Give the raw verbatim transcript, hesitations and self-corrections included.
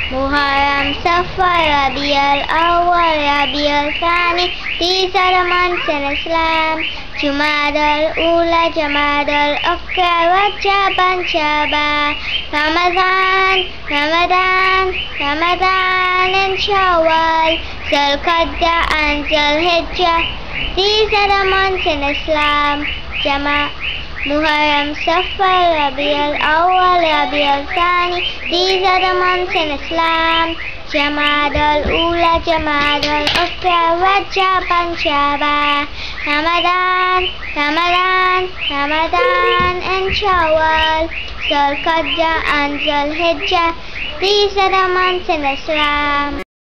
Muharram, Safar, Rabiul Awwal, Rabiul Thani. These are the months in Islam. Jumadal Ula, Jamadal Akhir, Rajab and Shaban. Ramadan, Ramadan, Ramadan and Shawwal, Zulqa'dah and Zulhijjah. These are the months in Islam. Jama Muharram, Safar, Rabiul Awwal, Rabiul Thani. These are the months in Islam. Jamadal Ula, Jamadal Akhir, Rajab and Shaban. Ramadan, Ramadan, Ramadan and Shawwal, Zulqa'dah and Zulhijjah. These are the months in Islam.